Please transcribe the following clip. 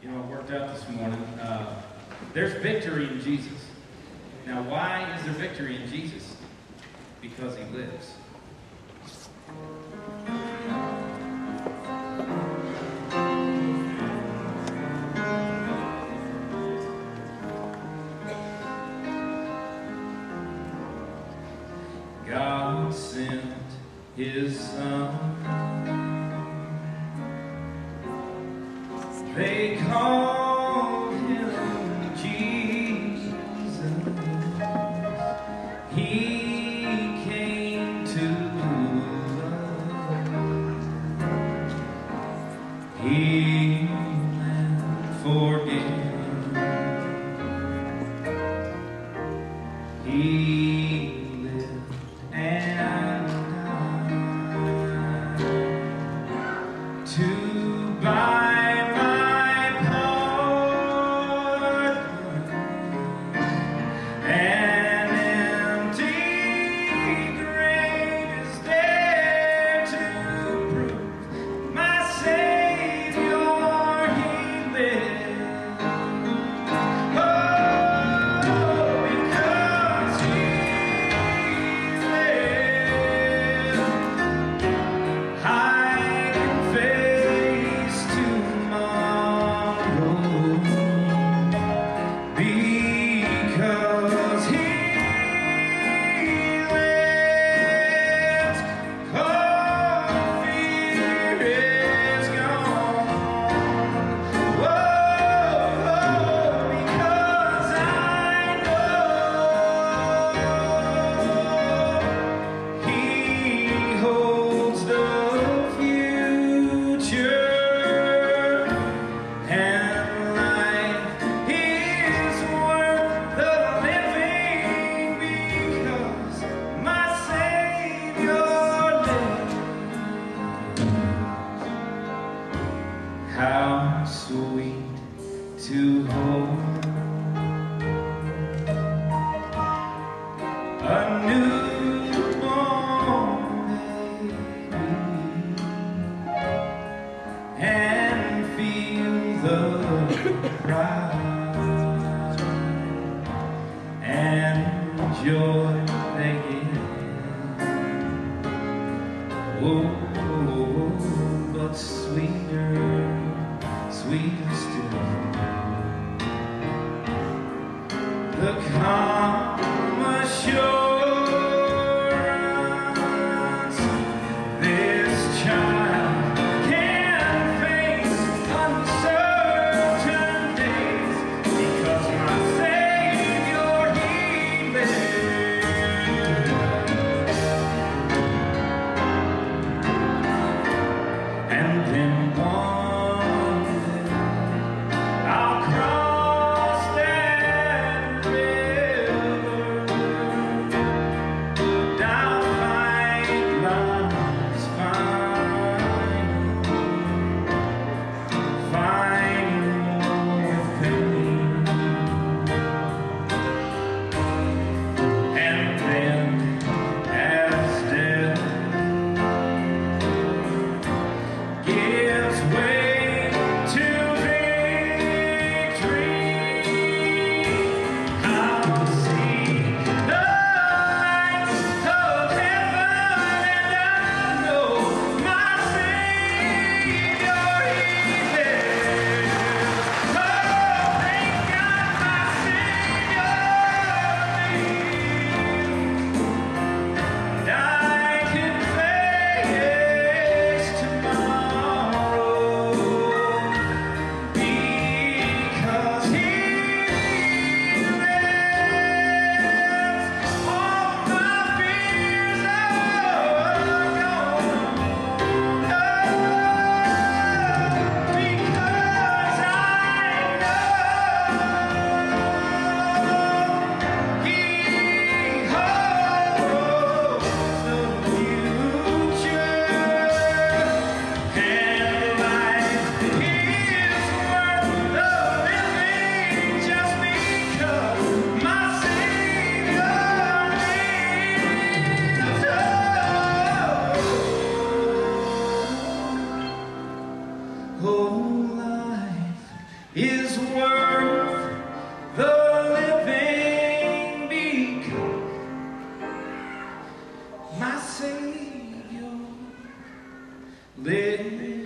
You know, it worked out this morning. There's victory in Jesus. Now, why is there victory in Jesus? Because he lives. God sent his Son. They called him Jesus. He came to love, heal and forgive. He lived and died to buy how sweet to hold a newborn baby and feel the pride and joy they give. Oh, but sweeter still, the calm assurance this child can face uncertain days, because my Savior, he lives. And then I'll cross that river is worth the living, because my Savior lives.